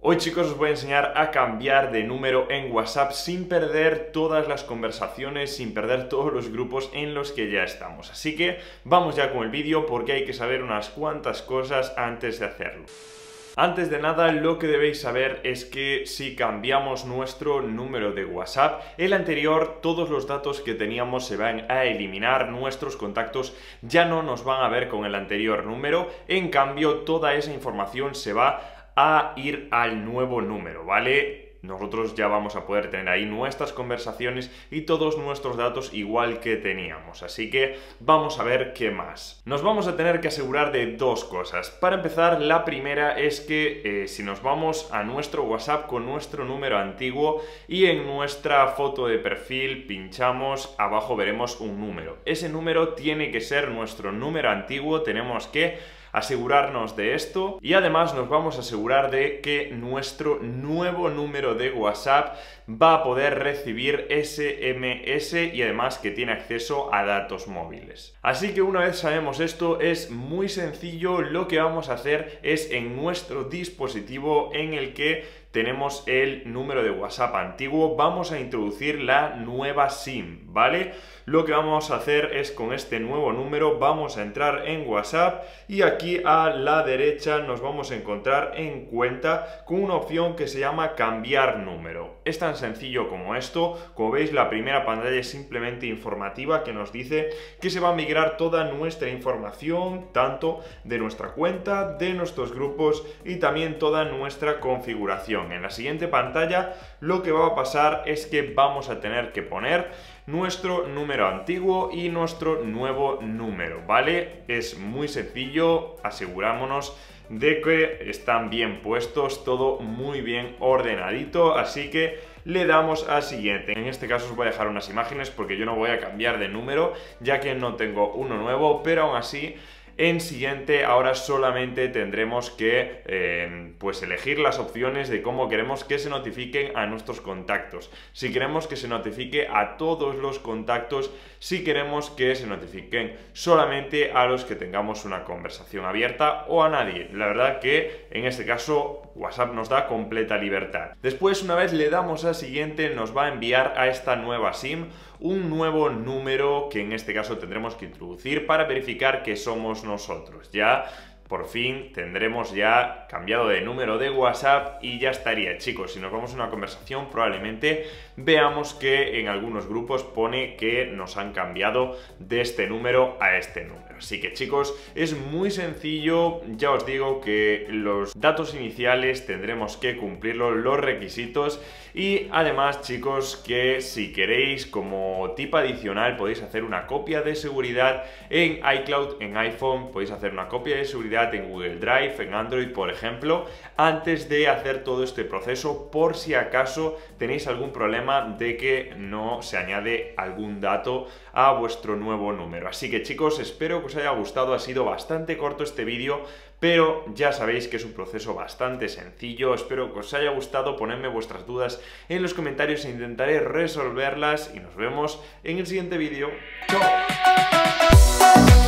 Hoy chicos os voy a enseñar a cambiar de número en WhatsApp sin perder todas las conversaciones, sin perder todos los grupos en los que ya estamos. Así que vamos ya con el vídeo porque hay que saber unas cuantas cosas antes de hacerlo. Antes de nada, lo que debéis saber es que si cambiamos nuestro número de WhatsApp, el anterior, todos los datos que teníamos se van a eliminar, nuestros contactos ya no nos van a ver con el anterior número, en cambio toda esa información se va a ir al nuevo número, ¿vale? Nosotros ya vamos a poder tener ahí nuestras conversaciones y todos nuestros datos igual que teníamos. Así que vamos a ver qué más. Nos vamos a tener que asegurar de dos cosas. Para empezar, la primera es que si nos vamos a nuestro WhatsApp con nuestro número antiguo y en nuestra foto de perfil pinchamos, abajo veremos un número. Ese número tiene que ser nuestro número antiguo, tenemos que asegurarnos de esto y además nos vamos a asegurar de que nuestro nuevo número de WhatsApp va a poder recibir SMS y además que tiene acceso a datos móviles. Así que una vez sabemos esto es muy sencillo, lo que vamos a hacer es en nuestro dispositivo en el que tenemos el número de WhatsApp antiguo, vamos a introducir la nueva SIM, ¿vale? Lo que vamos a hacer es con este nuevo número vamos a entrar en WhatsApp y aquí a la derecha nos vamos a encontrar en cuenta con una opción que se llama cambiar número. Es tan sencillo como esto, como veis la primera pantalla es simplemente informativa que nos dice que se va a migrar toda nuestra información, tanto de nuestra cuenta, de nuestros grupos y también toda nuestra configuración. En la siguiente pantalla lo que va a pasar es que vamos a tener que poner nuestro número antiguo y nuestro nuevo número, ¿vale? Es muy sencillo, asegurámonos de que están bien puestos, todo muy bien ordenadito, así que le damos a siguiente. En este caso os voy a dejar unas imágenes porque yo no voy a cambiar de número ya que no tengo uno nuevo, pero aún así en siguiente ahora solamente tendremos que pues elegir las opciones de cómo queremos que se notifiquen a nuestros contactos. Si queremos que se notifique a todos los contactos, si queremos que se notifiquen solamente a los que tengamos una conversación abierta o a nadie. La verdad que en este caso WhatsApp nos da completa libertad. Después, una vez le damos a siguiente, nos va a enviar a esta nueva SIM un nuevo número que en este caso tendremos que introducir para verificar que somos nosotros. Ya por fin tendremos ya cambiado de número de WhatsApp y ya estaría, chicos. Si nos vamos a una conversación probablemente veamos que en algunos grupos pone que nos han cambiado de este número a este número. Así que chicos, es muy sencillo, ya os digo que los datos iniciales tendremos que cumplirlos, los requisitos, y además chicos que si queréis como tip adicional podéis hacer una copia de seguridad en iCloud, en iPhone, podéis hacer una copia de seguridad en Google Drive, en Android por ejemplo, antes de hacer todo este proceso por si acaso tenéis algún problema de que no se añade algún dato a vuestro nuevo número. Así que chicos, espero que os haya gustado, ha sido bastante corto este vídeo, pero ya sabéis que es un proceso bastante sencillo. Espero que os haya gustado, ponedme vuestras dudas en los comentarios e intentaré resolverlas y nos vemos en el siguiente vídeo. ¡Chao!